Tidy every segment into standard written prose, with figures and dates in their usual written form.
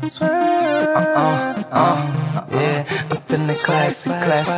Yeah, I'm feeling classy,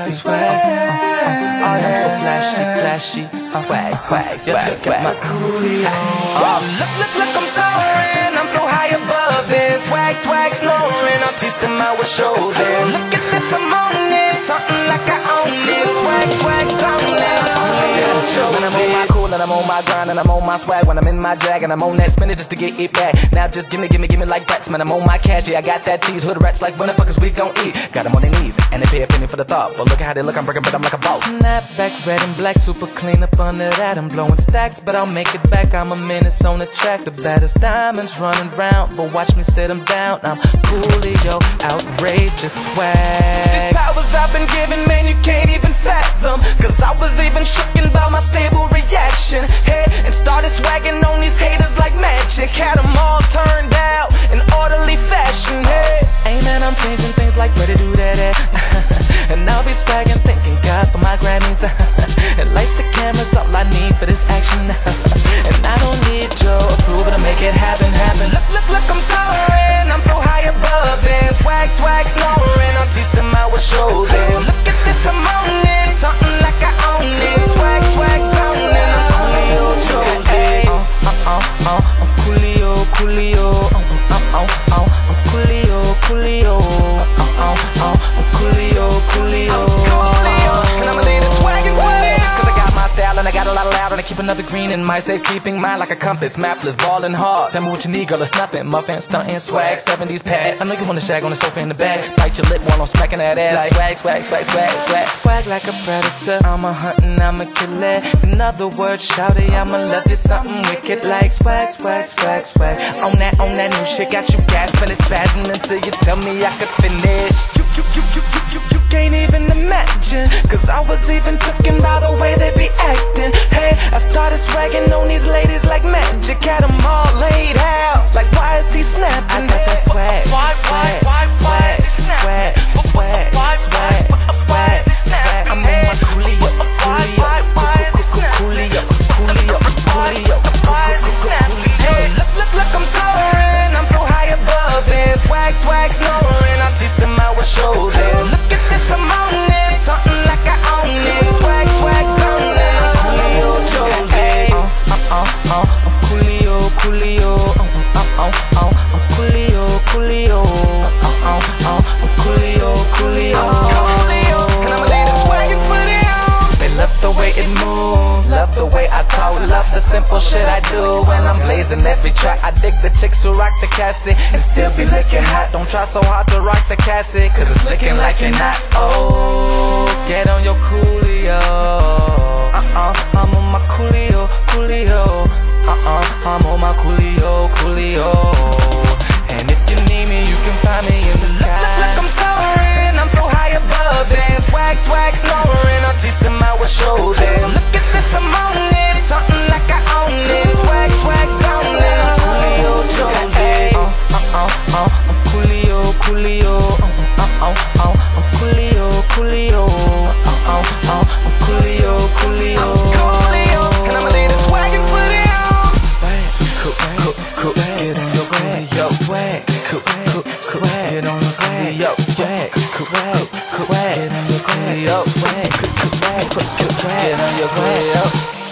I'm so flashy, swag, get my coolie on. Look, I'm soaring, I'm so high above it. Swag, snoring, I'm teasing my shows. Look at this, I'm on it, something like I own it. Swag, when I'm on my cool and I'm on my grind and I'm on my swag. When I'm in my drag and I'm on that spinning just to get it back. Now just gimme like bats, man, I'm on my cash. Yeah, I got that cheese, hood rats like when the fuckers we gon' eat. Got them on their knees and they pay a penny for the thought. But look at how they look, I'm breaking, but I'm like a boss. Snapback, red and black, super clean up under that. I'm blowing stacks, but I'll make it back. I'm a menace on the track, the baddest diamonds running round. But watch me sit them down, I'm Coolio, outrageous swag. These powers I've been given, man, you can't even fathom. Cause I was even shooken by my stable reaction. Hey, and started swagging on these haters like magic. Had them all turned out in orderly fashion. Hey, man, I'm changing things like where to do that at. And I'll be swagging, thanking God for my Grammys. And lights the cameras, all I need for this action. And I don't need your approval to make it happen. Look, I'm soaring, I'm so high above it. Swag, snoring, I'm teasing my shows. Look at this, I'm on it, something like I own it. Swag, zoning, I'm Coolio chosen. I'm Coolio, I'm Coolio, I'm Coolio. And I'ma leave this swaggin' with it. Cause I got my style and I got a lot of loud. And I keep another green in my safekeeping mind like a compass. Mapless, ballin' hard. Tell me what you need, girl, it's nothing. Muffin, stuntin', swag, 70s pad. I know you wanna shag on the sofa in the bag. Bite your lip while I'm smacking that ass. Like swag. Swag like a predator. I'm a huntin', I'm a killer. In other words, shawty, I'ma love you something wicked. Like swag. On that new shit, got you gasping and spazzing until you tell me I could finish. You can't even imagine. Cause I was even taken by the way they be acting. Hey, I started swagging on these ladies like magic. Had them all laid out. Like, why is he snapping? I got that swag. Why is he snapping? Why is he snapping? I'm on my Coolio. Why is he snapping? Coolio. Why is he snapping? Hey, look, I'm soaring. I'm so high above it. Swag, snoring. I'm teasing my shows. Look at this, I'm on it, something like I own it. Swag, zoning, I'm Coolio chosen. I'm Coolio, I'm Coolio, I'm Coolio. And I'ma leave the swaggin' for them. They love the way it move, love the way I talk, love the simple shit I do when I'm blazing every track. I dig the chicks who rock the cassette and still be licking hot. Don't try so hard to rock the cassette, cause it's licking like you're not. Oh, get on your Coolio. I'm on my Coolio. I'm on my Coolio. And if you need me, you can find me in the sky. Look, I'm soaring, I'm so high above it. Swag, snoring, I'm teasing my shows. Look at this, I'm on it, something like I own it. Swag, zoning, I'm Coolio chosen. I'm Coolio. I'm Coolio. I'm Coolio. And I'ma leave the swaggin' for them. Cool, get on your Coolio. Swag, get on your Coolio. Swag, get on your Coolio. Swag, get on your Coolio.